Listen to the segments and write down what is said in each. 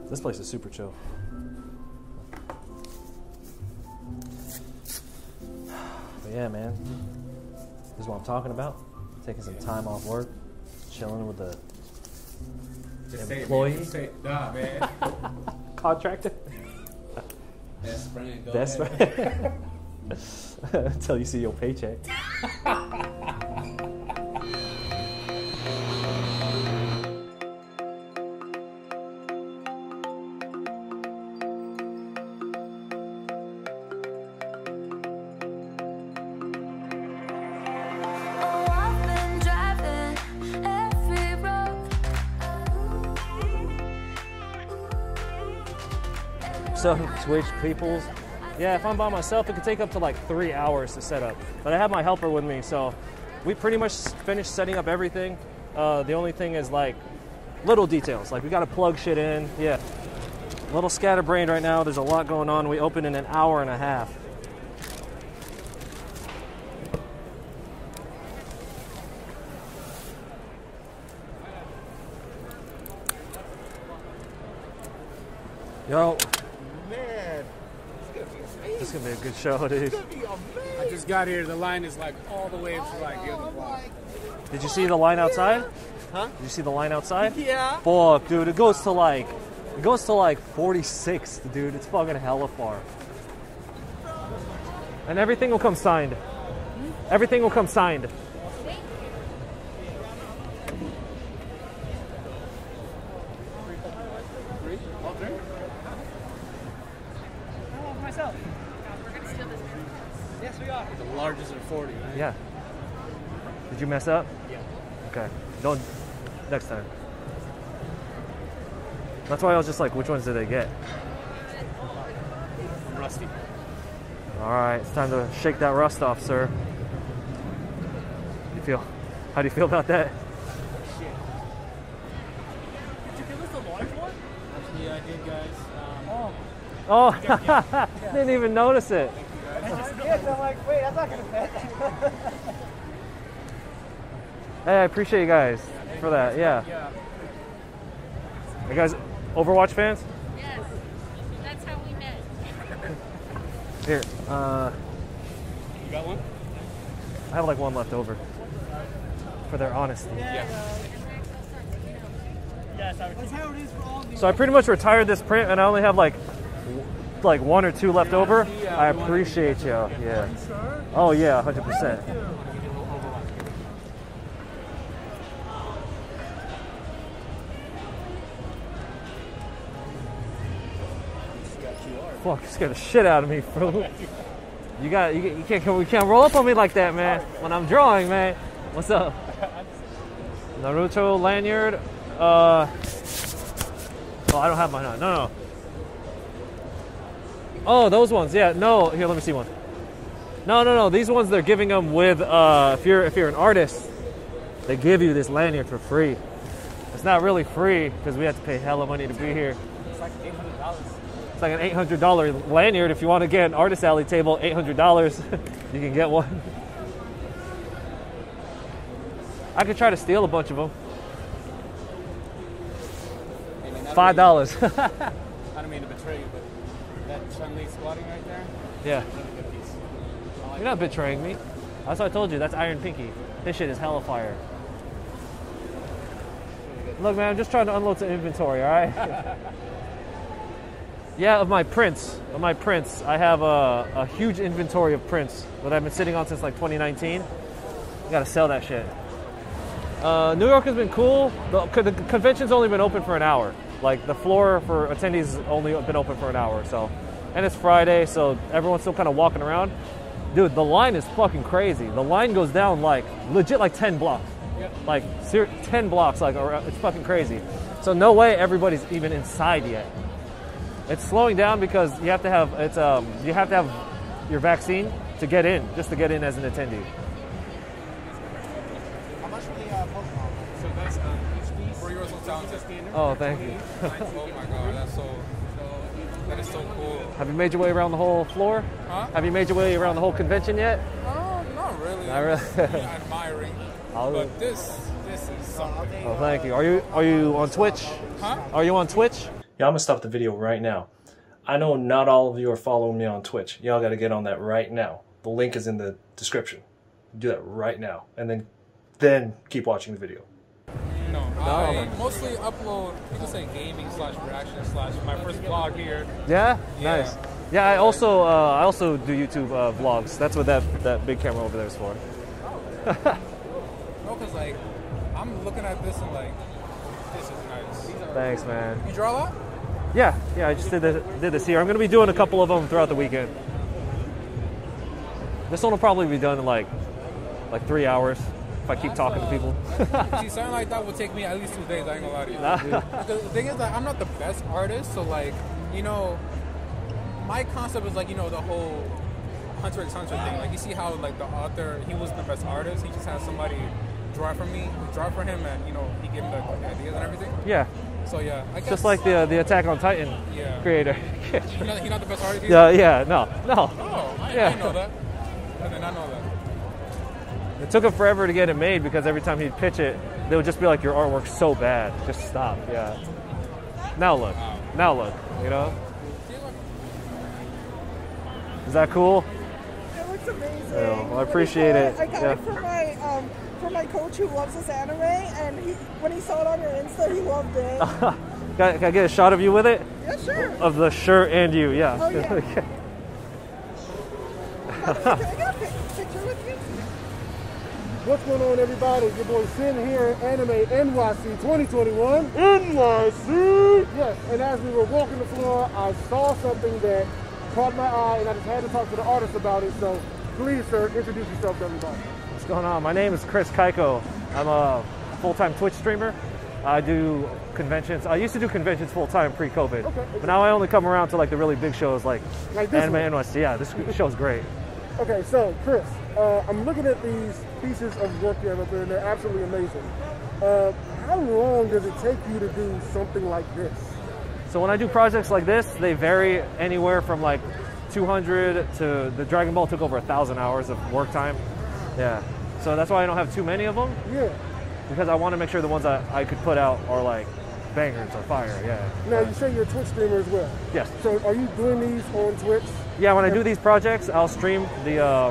This place is super chill. But yeah, man, this is what I'm talking about. Taking some time off work, chilling with the employee. Nah, man. Contractor. Best friend. Go Best ahead. friend. Until you see your paycheck. So, Twitch peoples, yeah, if I'm by myself, it could take up to like 3 hours to set up. But I have my helper with me, so we pretty much finished setting up everything. The only thing is like little details, like we got to plug shit in. Yeah, a little scatterbrained right now. There's a lot going on. We open in an hour and a half. Yo. This is gonna be a good show, dude. I just got here. The line is like all the way to like the other block. Did you see the line outside? Huh? Did you see the line outside? Yeah. Fuck, dude, it goes to like 46th, dude. It's fucking hella far. And everything will come signed. Everything will come signed. The largest are 40, right? Yeah. Did you mess up? Yeah. Okay. Don't next time. That's why I was just like, which ones did they get? I'm rusty. All right, it's time to shake that rust off, sir. How do you feel about that? Shit. Did you give us the large one? Actually, I did, guys. Oh, didn't even notice it. Yes, I'm like, wait, that's not gonna fit. Hey, I appreciate you guys for that. Yeah. You guys Overwatch fans? Yes. That's how we met. Here. You got one? I have like one left over. For their honesty. Yes, that's how it is for all these. So I pretty much retired this print and I only have like one or two left over. I appreciate you. Yeah. Oh yeah, 100%. Fuck, you scared the shit out of me, bro. You can't roll up on me like that, man. When I'm drawing, man. What's up? Naruto lanyard. Oh, I don't have mine on. No. Oh, those ones. Yeah. No. Here, let me see one. No. These ones they're giving them with. If you're an artist, they give you this lanyard for free. It's not really free because we have to pay hella money to be here. It's like $800. It's like an $800 lanyard. If you want to get an artist alley table, $800, you can get one. I could try to steal a bunch of them. $5. I don't mean to betray you, but that Chun-Li squatting right there. Yeah. Really good piece. I like You're not betraying me. That's what I told you. That's Iron Pinky. This shit is hella fire. Look, man, I'm just trying to unload some inventory, all right? Yeah, of my prints. I have a huge inventory of prints that I've been sitting on since like 2019. I gotta sell that shit. New York has been cool. The convention's only been open for an hour. Like the floor for attendees has only been open for an hour. So, and it's Friday, so everyone's still kind of walking around. Dude, the line is fucking crazy. The line goes down like legit like 10 blocks. Yep. Like 10 blocks. Like it's fucking crazy. So no way everybody's even inside yet. It's slowing down because you have to have your vaccine to get in, just to get in as an attendee. How much for the Pokemon? So that's each piece. For yours, talented. Oh, thank you. Oh my god, that is so cool. Have you made your way around the whole floor? Huh? Have you made your way around the whole convention yet? Not really. Not really. I'm admiring. But this is something. Oh, thank you. Are you on Twitch? Huh? Are you on Twitch? Yeah, I'm gonna stop the video right now. I know not all of you are following me on Twitch. Y'all gotta get on that right now. The link is in the description. Do that right now, and then keep watching the video. No, I mostly upload, you can say gaming / reaction / my first vlog here. Yeah? Yeah. Nice. Yeah, I also do YouTube vlogs. That's what that big camera over there is for. No, because like, I'm looking at this and like, this is nice. Thanks, man. You draw a lot? Yeah, I just did this here. I'm going to be doing a couple of them throughout the weekend. This one will probably be done in like 3 hours if I keep talking to people. See, something like that would take me at least 2 days, I ain't gonna lie to you. The thing is that I'm not the best artist, so like, you know, my concept is like, you know, the whole Hunter x Hunter thing. Like, you see how like the author, he wasn't the best artist, he just had somebody draw for him, and you know, he gave him the ideas and everything. Yeah. So yeah, I guess. Just like the Attack on Titan creator. He's not the best artist either? Yeah, no. Oh, I didn't know that. I did not know that. It took him forever to get it made because every time he'd pitch it, they would just be like, your artwork's so bad. Just stop, yeah. Now look, you know? Is that cool? It looks amazing. Yeah, well, I appreciate it. I got it from my coach who loves this anime, and when he saw it on your Insta, he loved it. Can I get a shot of you with it? Yeah, sure. Of the shirt and you, yeah. Oh, yeah. Okay. Can I get a picture with you? What's going on, everybody? It's your boy Sin here at Anime NYC 2021. NYC! Yes, and as we were walking the floor, I saw something that caught my eye, and I just had to talk to the artist about it. So please, sir, introduce yourself to everybody. What's going on? My name is Chris Kaiko. I'm a full-time Twitch streamer. I do conventions. I used to do conventions full-time pre-COVID. Okay. But now I only come around to like the really big shows like this Anime one. NYC. Yeah, this show's great. Okay, so Chris, I'm looking at these pieces of work you have up there, and they're absolutely amazing. How long does it take you to do something like this? So when I do projects like this, they vary anywhere from like 200 to the Dragon Ball took over 1,000 hours of work time. Yeah. So that's why I don't have too many of them. Yeah. Because I want to make sure the ones I could put out are like bangers or fire. Yeah. Now you say you're a Twitch streamer as well. Yes. So are you doing these on Twitch? Yeah. When I do these projects, I'll stream the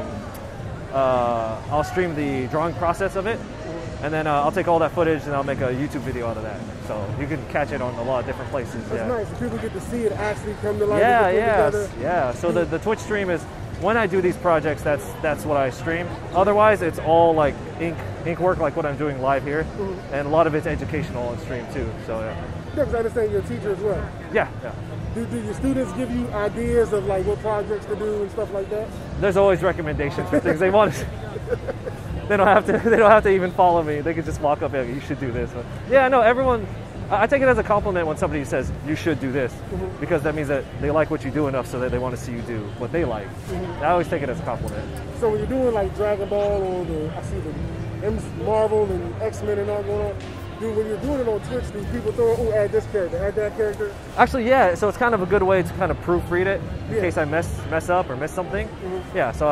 drawing process of it, and then I'll take all that footage and I'll make a YouTube video out of that. So you can catch it on a lot of different places. That's nice. So people get to see it actually come to life. Yeah. So the Twitch stream is when I do these projects. That's what I stream. Otherwise, it's all like ink work, like what I'm doing live here, and a lot of it's educational on stream too. So yeah. Yeah, because I understand you're a teacher as well. Yeah. Do your students give you ideas of like what projects to do and stuff like that? There's always recommendations for things they want. They don't have to even follow me. They can just walk up and you should do this. But yeah, no, everyone. I take it as a compliment when somebody says you should do this, because that means that they like what you do enough so that they want to see you do what they like. I always take it as a compliment. So when you're doing like Dragon Ball or I see the Marvel and X-Men and all going on. Dude, when you're doing it on Twitch, do people throw, add this character, add that character? Actually, yeah. So it's kind of a good way to kind of proofread it in case I mess up or miss something. Yeah. So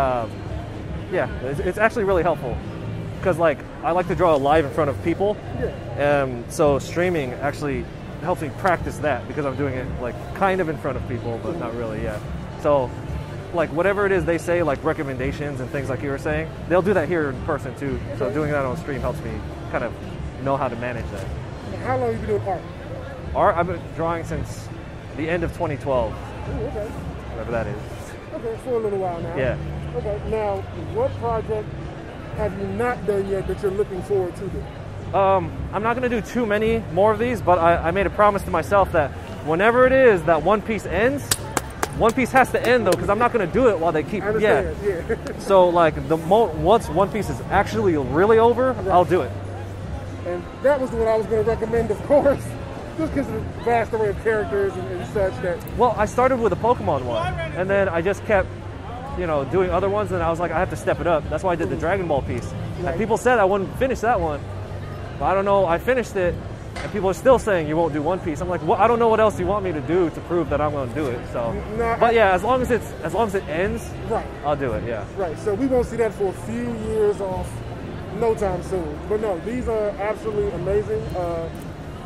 it's actually really helpful because like I like to draw live in front of people. So streaming actually helps me practice that because I'm doing it like kind of in front of people, but not really. Yeah. So like whatever it is they say, like recommendations and things like you were saying, they'll do that here in person too. So doing that on stream helps me kind of know how to manage that. How long have you been doing art? Art, I've been drawing since the end of 2012. Ooh, okay. Whatever that is. Okay, for a little while now. Yeah. Okay, now what project have you not done yet that you're looking forward to do? I'm not going to do too many more of these, but I made a promise to myself that whenever it is that One Piece ends, One Piece has to end though, because I'm not going to do it while they keep. Yeah. So like once One Piece is actually really over, right, I'll do it. And that was the one I was going to recommend, of course, just because of the vast array of characters and such that. Well, I started with a Pokemon one, and then I just kept, doing other ones, and I was like, I have to step it up. That's why I did the Dragon Ball piece. Right. And people said I wouldn't finish that one, but I don't know. I finished it, and people are still saying you won't do One Piece. I'm like, well, I don't know what else you want me to do to prove that I'm going to do it. So, but yeah, as long as it ends, right, I'll do it. Yeah. Right. So we won't see that for a few years off. No time soon. But no, these are absolutely amazing.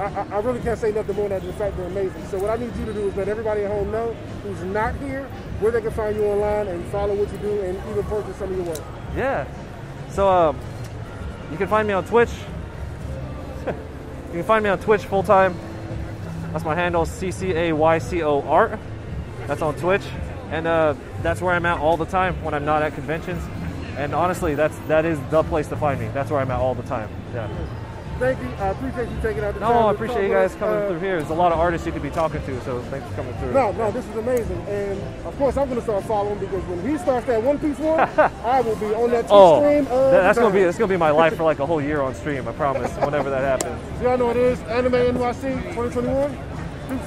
I really can't say nothing more than the fact they're amazing. So what I need you to do is let everybody at home know who's not here where they can find you online and follow what you do and even purchase some of your work. Yeah. So you can find me on Twitch. You can find me on Twitch full time. That's my handle, CCAYCO Art. That's on Twitch, and that's where I'm at all the time when I'm not at conventions. And honestly, that is the place to find me. That's where I'm at all the time. Yeah. Thank you. I appreciate you taking out the time. No, I to appreciate talk you guys with us. coming through here. There's a lot of artists you could be talking to, so thanks for coming through. No, this is amazing. And of course, I'm going to start following because when he starts that One Piece war, I will be on that stream. That's gonna be my life for like a whole year on stream. I promise. Whenever that happens. So y'all know what it is. Anime NYC 2021. Deuces.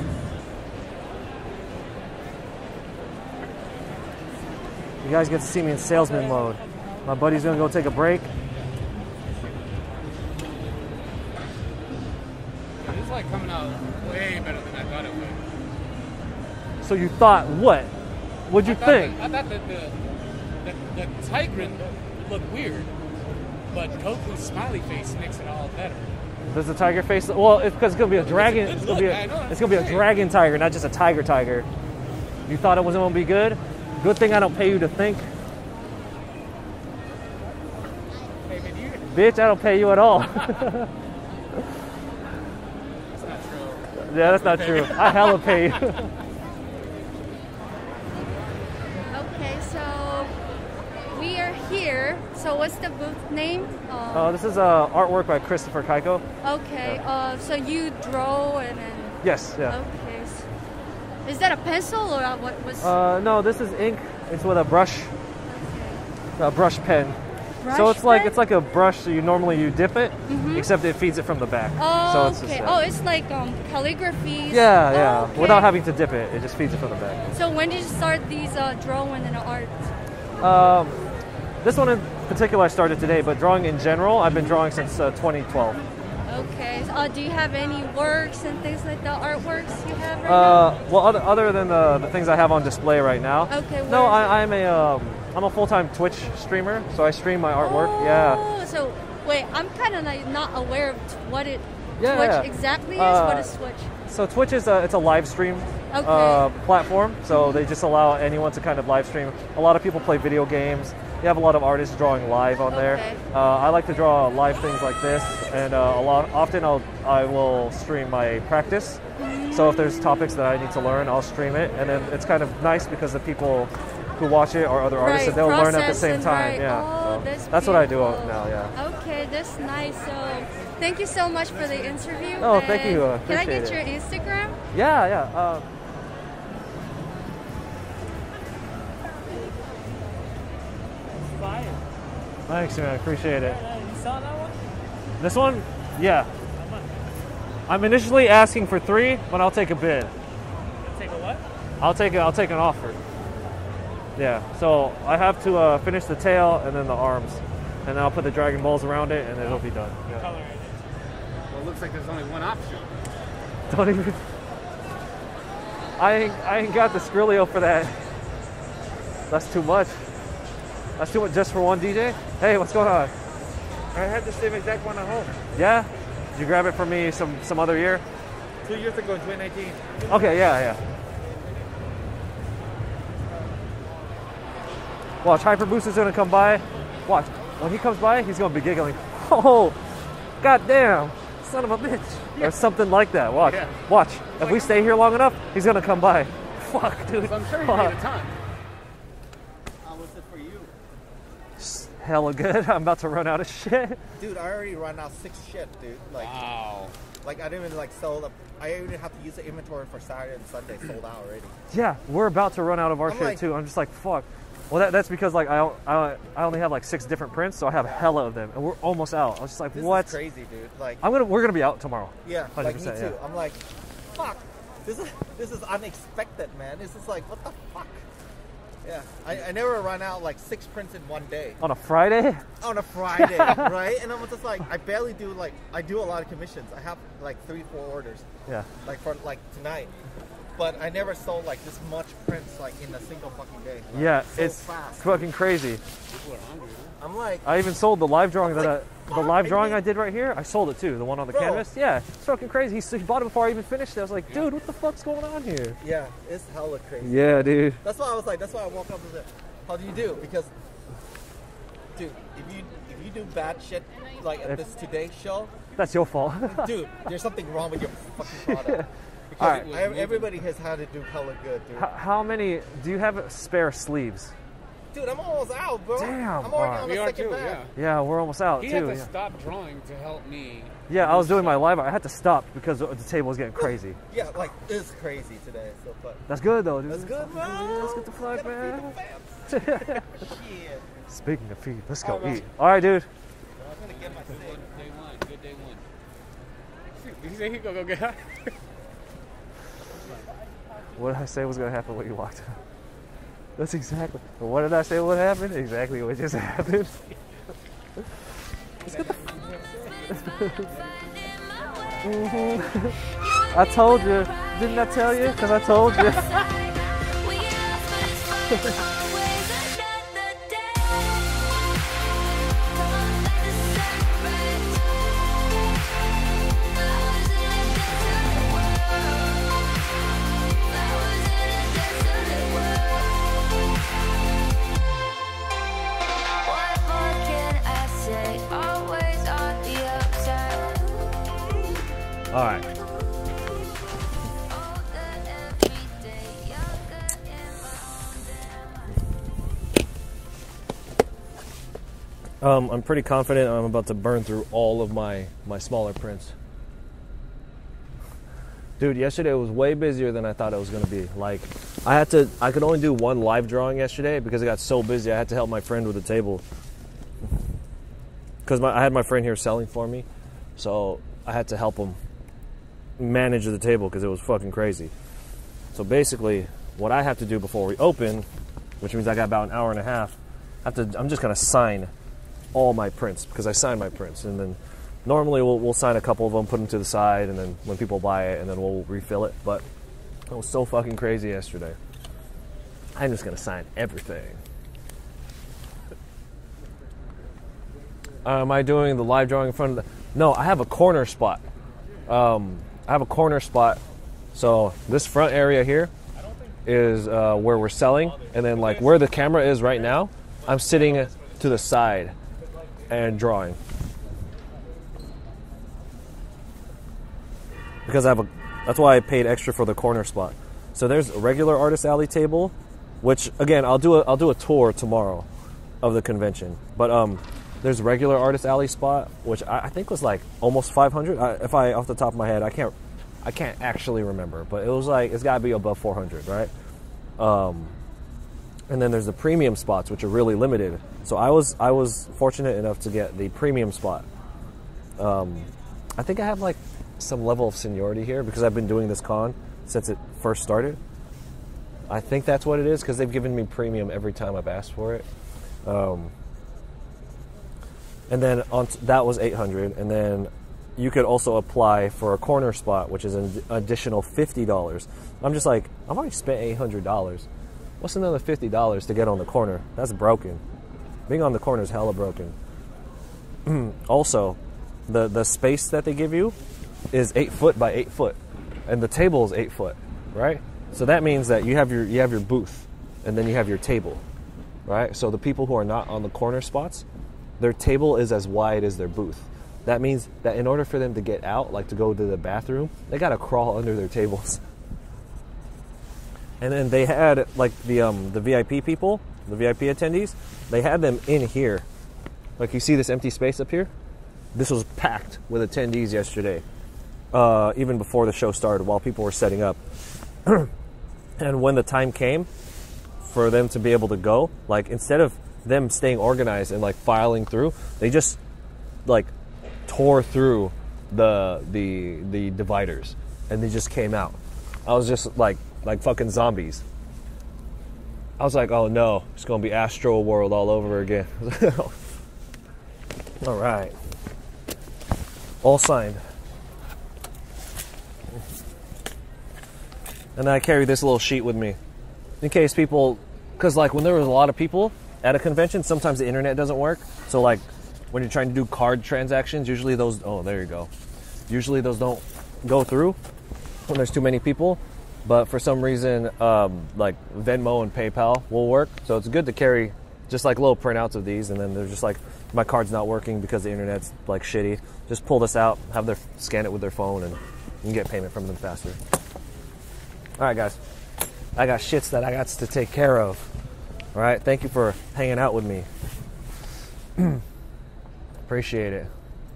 You guys get to see me in salesman mode. My buddy's gonna go take a break. It's like coming out way better than I thought it would. So you thought what? What'd you think? I thought that the Tigran looked weird, but Goku's smiley face makes it all better. There's a tiger face. Well, it's because it's gonna be a dragon. It's It's a gonna good be look, I know, it's gonna be a I'm dragon tiger, not just a tiger. You thought it wasn't gonna be good? Good thing I don't pay you to think. Hey, man, you, Bitch, I don't pay you at all. that's not true. Yeah, that's not true. I hella pay you. Okay, so we are here. So what's the booth name? This is artwork by Christopher Kaiko. Okay, so you draw and then... Yes, yeah. Okay. Is that a pencil or what was... No, this is ink. It's with a brush pen. Brush So it's pen? like a brush. So you dip it, except it feeds it from the back. Oh, so it's okay. Just, Oh, it's like calligraphy. yeah. Oh, okay. Without having to dip it, it just feeds it from the back. So when did you start these drawing and art? This one in particular I started today, but drawing in general, I've been drawing since 2012. Okay. Do you have any works and things like the artworks you have right now? Well, other than the things I have on display right now. Okay. No, where is I'm a full-time Twitch streamer, so I stream my artwork. Oh, Yeah. So wait, I'm kind of like not aware of what Twitch exactly is. What is Twitch? So Twitch is it's a live stream Okay. platform. So they just allow anyone to kind of live stream. A lot of people play video games. You have a lot of artists drawing live on there. Okay. I like to draw live things like this, and often I will stream my practice. So if there's topics that I need to learn, I'll stream it, and then it's kind of nice because the people who watch it are other artists, Right, and they'll learn at the process same and time. write. Yeah, Oh, so that's what I do beautiful. now. Yeah. Okay, that's nice. So thank you so much for the interview. Oh, thank you, And can I appreciate get it. your Instagram? Yeah. Thanks, man. I appreciate it. You saw that one? This one? Yeah. I'm initially asking for 3, but I'll take a bid. Take a what? I'll take an offer. Yeah. So I have to finish the tail and then the arms, and then I'll put the Dragon Balls around it, and it'll be done. Yeah. Color it. Well, it looks like there's only one option. Don't even. I ain't got the Skrillio for that. That's too much. That's too much just for one DJ. Hey, what's going on? I had the same exact one at home. Yeah. Did you grab it for me some other year? 2 years ago, 2019. Okay, yeah. Watch, Hyper Boost is gonna come by. Watch, when he comes by, he's gonna be giggling. Oh, goddamn, son of a bitch. Or something like that. Watch, Yeah. watch. If we stay here long enough, he's gonna come by. Fuck, dude. So I'm sure you Fuck. made a ton. How was it for you? Hella good. I'm about to run out of shit. Dude, I already run out 6 shit, dude. Wow. Like I didn't even sell up. I even have to use the inventory for Saturday and Sunday sold out already. Yeah, we're about to run out of our I'm shit like- too. I'm just like, fuck. Well, that's because I only have 6 different prints, so I have hella of them, and we're almost out. I was just like, This what? is crazy, dude. Like, We're gonna be out tomorrow. yeah, like me 100%, too. yeah. I'm like, fuck. This is unexpected, man. This is like, what the fuck? Yeah, I never run out 6 prints in one day On a Friday? on a Friday, right? And I'm just like, I barely do I do a lot of commissions. I have 3-4 orders, Yeah. for tonight. but I never sold like this much prints like in a single fucking day. Like, Yeah, so it's fast. fucking crazy. I'm like, I even sold the live drawing Like, the live drawing I did right here. I sold it too, the one on the Bro. canvas. Yeah, it's fucking crazy. He bought it before I even finished it. I was like, dude, what the fuck's going on here? yeah, it's hella crazy. Yeah, dude. That's why I was like, that's why I woke up and said, how do you do? Because, dude, if you do bad shit like at this Today show, That's your fault. dude, there's something wrong with your fucking product. Because Alright. everybody has had to do hella good, dude. How many do you have spare sleeves? Dude, I'm almost out, bro. Damn, I'm already alright. on We the are second too, bag. yeah. Yeah, we're almost out He too. had to Yeah. stop drawing to help me. Yeah, I was doing my live. I had to stop because the table was getting crazy. Yeah, like it's crazy today. So, but That's good though, dude. that's good, man. Let's get the flag, Gotta feed man. the fam. Shit. Speaking of feed, let's go All right, eat. All right, dude. I'm gonna get my Good steak. day one. Good day one. Did you say he go get out? What did I say was gonna happen when you walked out? That's exactly. What did I say would happen? Exactly what just happened. I told you. Didn't I tell you? Because I told you. All right. I'm pretty confident I'm about to burn through all of my smaller prints. Dude, yesterday was way busier than I thought it was going to be. Like, I could only do one live drawing yesterday because it got so busy. I had to help my friend with the table. Because I had my friend here selling for me. So I had to help him manage the table because it was fucking crazy. So basically, what I have to do before we open, which means I got about an hour and a half, I'm just going to sign all my prints because I sign my prints. And then normally we'll sign a couple of them, put them to the side, and then when people buy it, and then we'll refill it. But it was so fucking crazy yesterday. I'm just going to sign everything. Am I doing the live drawing in front of the... No, I have a corner spot. I have a corner spot. So this front area here is where we're selling. And then like where the camera is right now, I'm sitting to the side and because that's why I paid extra for the corner spot. So there's a regular Artist Alley table, which again I'll do a tour tomorrow of the convention. But there's a regular Artist Alley spot, which I think was like almost 500. If I off the top of my head, I can't actually remember, but it was like it's got to be above 400, right? And then there's the premium spots, which are really limited. So I was fortunate enough to get the premium spot. I think I have like some level of seniority here because I've been doing this con since it first started. I think that's what it is because they've given me premium every time I've asked for it. And then that was $800, and then you could also apply for a corner spot, which is an additional $50. I'm just like, I've already spent $800. What's another $50 to get on the corner? That's broken. Being on the corner is hella broken. Also, the space that they give you is 8 foot by 8 foot, and the table is 8 foot, right? So that means that you have your booth, and then you have your table, right? So the people who are not on the corner spots, their table is as wide as their booth. That means that in order for them to get out, like to go to the bathroom, they gotta crawl under their tables. And then they had like the VIP people, the VIP attendees, they had them in here. Like you see this empty space up here? This was packed with attendees yesterday, even before the show started, while people were setting up. And when the time came for them to be able to go, like instead of them staying organized and like filing through, they just like tore through the dividers and they just came out. I was just like fucking zombies. I was like, oh no, it's gonna be Astro World all over again. All right, all signed. And then I carry this little sheet with me in case people, because like when there was a lot of people at a convention, sometimes the internet doesn't work. So like when you're trying to do card transactions, usually those, oh, there you go. Usually those don't go through when there's too many people. But for some reason, like Venmo and PayPal will work. So it's good to carry just like little printouts of these. And then they're just like, my card's not working because the internet's like shitty. Just pull this out, have them scan it with their phone, and you can get payment from them faster. All right, guys. I got shits that I got to take care of. All right, thank you for hanging out with me. Appreciate it.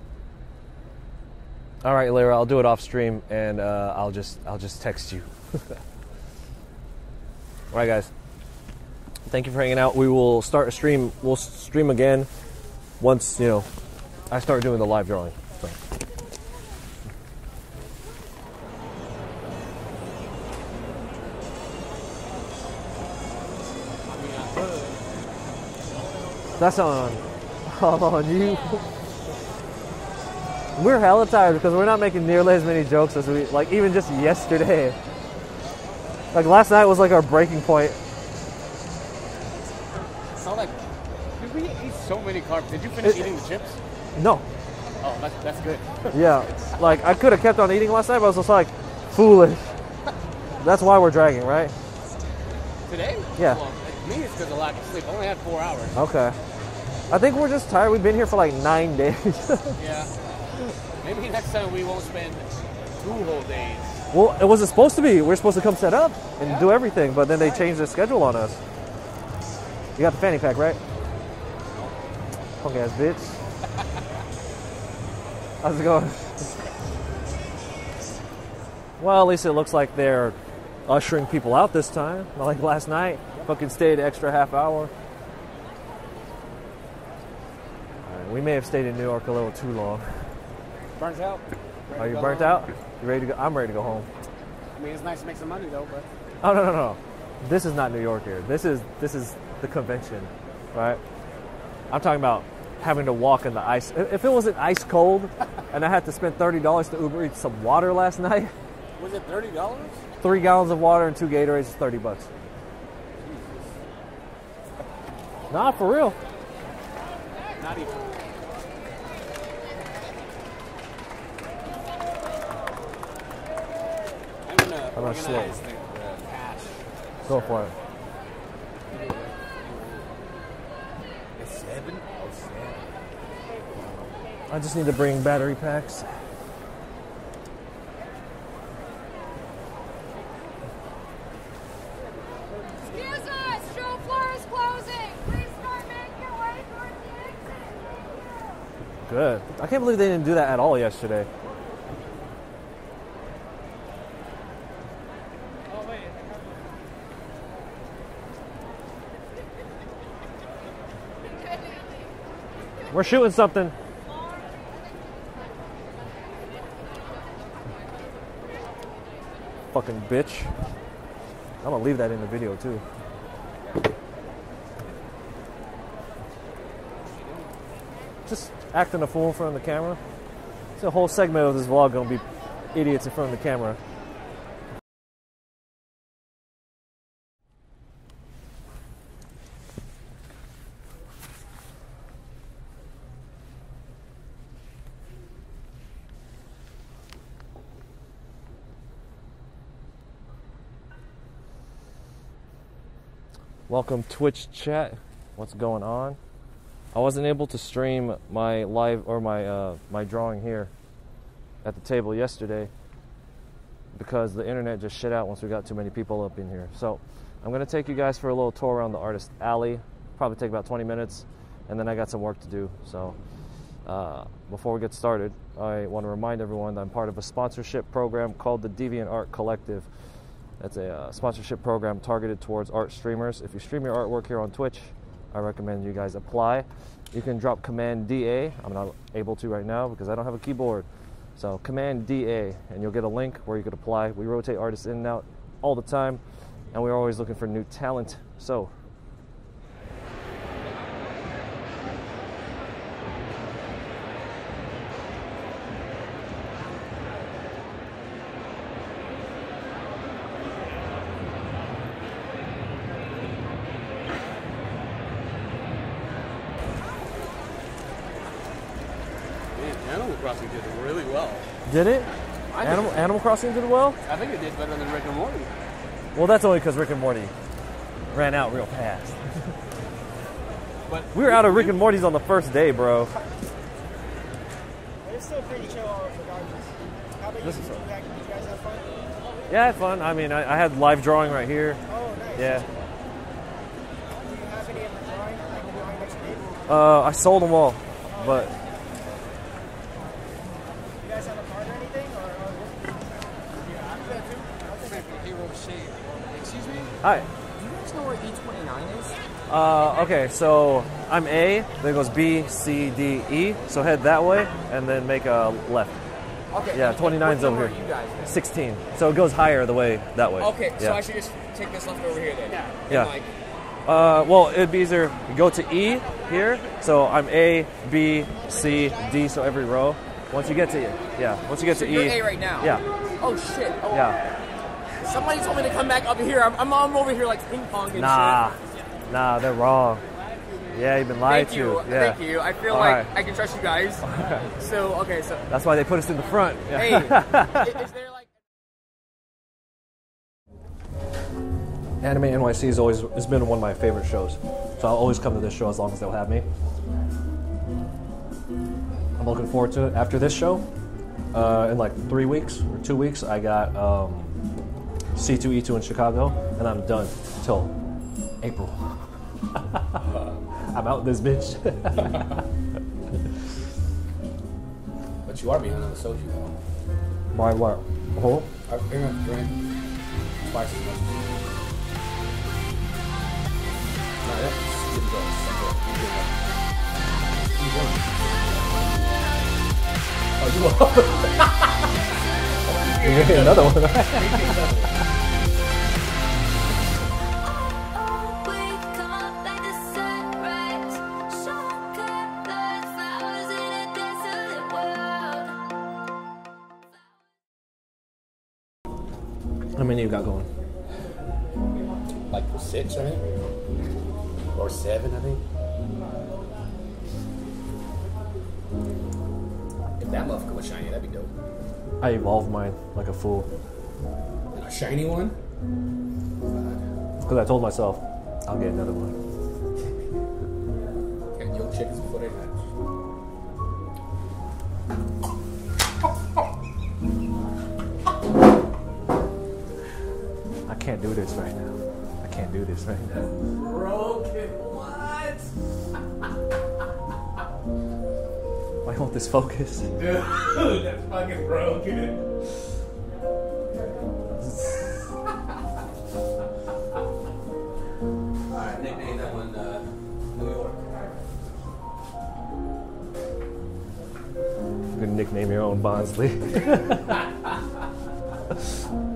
All right, Lyra, I'll do it off stream, and I'll just text you. All right, guys. Thank you for hanging out. We will start a stream. We'll stream again once, you know, I start doing the live drawing. So. That's on you. We're hella tired because we're not making nearly as many jokes as we, like, even just yesterday. Like, last night was like our breaking point. So, like, did we eat so many carbs? Did you finish eating the chips? No. Oh, that's good. Yeah. Like, I could have kept on eating last night, but I was just like, foolish. That's why we're dragging, right? Today? Yeah. Well, me, it's because of lack of sleep. I only had 4 hours. Okay. I think we're just tired. We've been here for like 9 days. Yeah. Maybe next time we won't spend 2 whole days. Well, it wasn't supposed to be. We were supposed to come set up and do everything, but then they changed their schedule on us. You got the fanny pack, right? Punk ass bitch. How's it going? Well, at least it looks like they're ushering people out this time. Not like last night. Fucking stayed an extra half hour. Right, we may have stayed in New York a little too long. Burnt out. Are you burnt out? You ready to go? I'm ready to go home. I mean, it's nice to make some money though, but. Oh no. This is not New York here. This is the convention, right? I'm talking about having to walk in the ice. If it wasn't ice cold, and I had to spend $30 to Uber Eats some water last night. Was it $30? 3 gallons of water and 2 Gatorades is $30. Nah, for real. Not even. I'm gonna slow. Organize the cash. Go for it. It's 7? It's 7. I just need to bring battery packs. Excuse us, show floor is closing. Please start making your way towards the exit. Good. I can't believe they didn't do that at all yesterday. We're shooting something. Fucking bitch. I'm gonna leave that in the video too. Just acting a fool in front of the camera. It's a whole segment of this vlog gonna be idiots in front of the camera. Welcome Twitch chat. What's going on? I wasn't able to stream my live or my drawing here at the table yesterday because the internet just shit out once we got too many people up in here. So I'm gonna take you guys for a little tour around the artist alley. Probably take about 20 minutes, and then I got some work to do. So before we get started, I want to remind everyone that I'm part of a sponsorship program called the Deviant Art Collective. That's a sponsorship program targeted towards art streamers. If you stream your artwork here on Twitch, I recommend you guys apply. You can drop Command DA. I'm not able to right now because I don't have a keyboard. So Command DA, and you'll get a link where you could apply. We rotate artists in and out all the time, and we're always looking for new talent. So Crossing did really well. Did it? I think Animal Crossing did well? I think it did better than Rick and Morty. Well, that's only because Rick and Morty ran out real fast. But we were out of Rick and Morty's on the first day, bro. It's still pretty chill regardless. How about you? Did you guys have fun? Yeah, I had fun. I mean, I had live drawing right here. Oh, nice. Yeah. Do you have any of the drawing, like the drawing next to me? I sold them all, but You guys have a card or anything? Or Yeah, I'm there too. Hero Shade. Excuse me? hi. Do you guys know where E29 is? Okay, so I'm A, then goes B, C, D, E. So head that way and then make a left. Okay. Yeah, and 29's what over number here. are you guys in? 16. So it goes higher the way that way. Okay, so Yeah. I should just take this left over here then. Yeah. And like, Well, it'd be either go to E here. So I'm A, B, C, D. So every row. Once you get to once you get so to you're E. A right now. Yeah. Oh shit. Oh, Yeah. Somebody told me to come back up here. I'm over here like ping pong and Nah, shit. nah, they're wrong. Yeah, you've been lied Thank you. to. Yeah. Thank you. I feel All like right. I can trust you guys. So okay, so That's why they put us in the front. Yeah. hey, is there like Anime NYC has been one of my favorite shows, so I'll always come to this show as long as they'll have me. I'm looking forward to it. After this show, in like 3 weeks or 2 weeks, I got C2E2 in Chicago, and I'm done till April. I'm out this bitch. But you are behind on the social though. Why what? Oh? I've been on the drink twice as much. No, that's didn't go. Oh, you You get another one. How many you got going? Like 6, I think. Or 7, I think. If that motherfucker was shiny, that'd be dope. I evolved mine like a fool. And a shiny one? Because I told myself, I'll get another one. And young chickens before they hatch. I can't do this right now. I can't do this right now. Broken, what? Why won't this focus? Dude, that's fucking broken. Alright, nickname that one New York. You can nickname your own Bonsley.